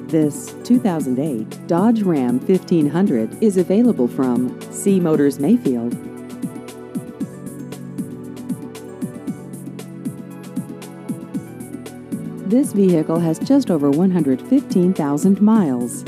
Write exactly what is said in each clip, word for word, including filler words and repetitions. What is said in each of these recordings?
This two thousand eight Dodge Ram fifteen hundred is available from C Motors Mayfield. This vehicle has just over one hundred fifteen thousand miles.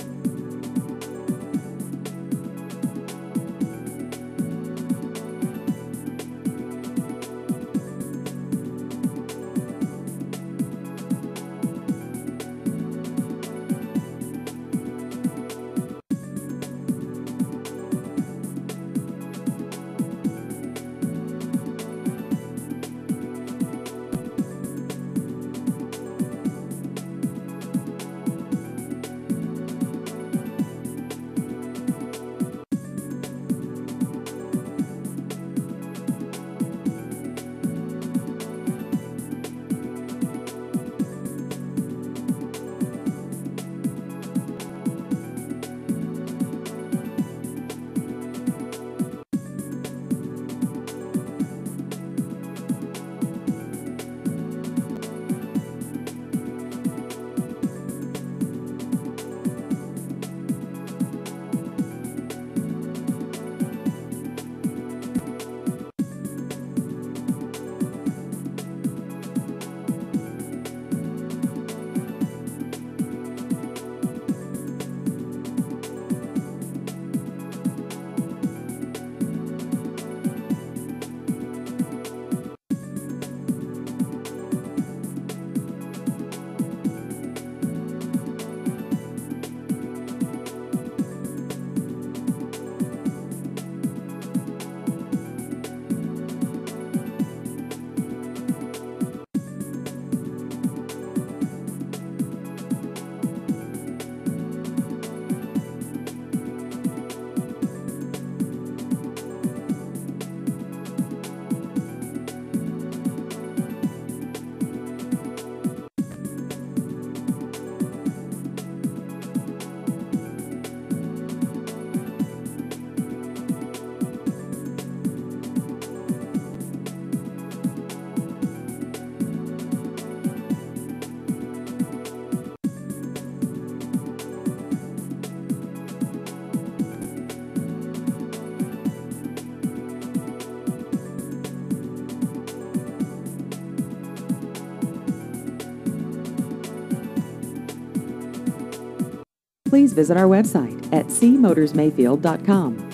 Please visit our website at c motors mayfield dot com.